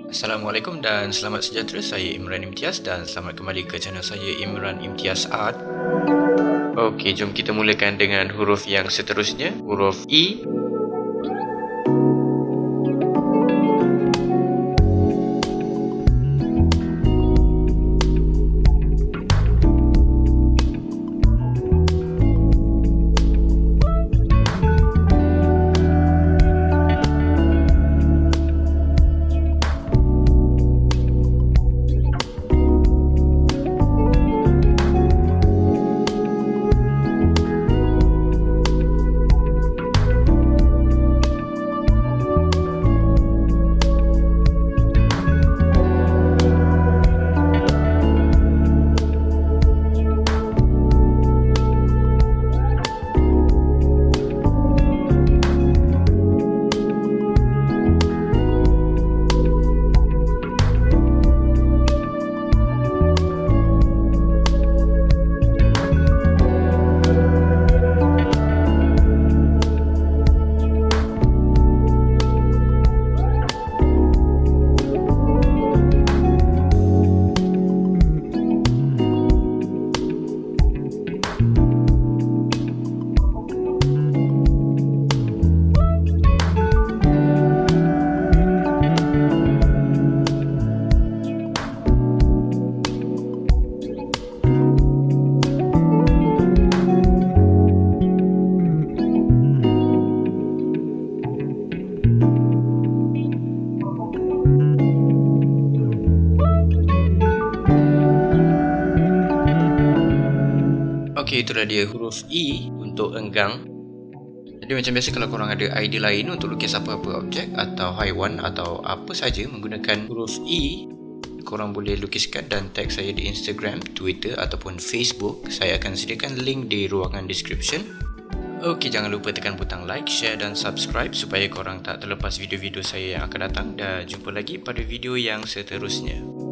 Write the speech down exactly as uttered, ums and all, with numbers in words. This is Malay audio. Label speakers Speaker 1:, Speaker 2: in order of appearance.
Speaker 1: Assalamualaikum dan selamat sejahtera. Saya Imran Imtiaz dan selamat kembali ke channel saya Imran Imtiaz Art. Okey, jom kita mulakan dengan huruf yang seterusnya, huruf E. Okey, itulah dia huruf E untuk enggang. Jadi macam biasa, kalau korang ada idea lain untuk lukis apa-apa objek atau haiwan atau apa saja menggunakan huruf E, korang boleh lukiskan dan tag saya di Instagram, Twitter ataupun Facebook. Saya akan sediakan link di ruangan description. Okey, jangan lupa tekan butang like, share dan subscribe supaya korang tak terlepas video-video saya yang akan datang. Dan jumpa lagi pada video yang seterusnya.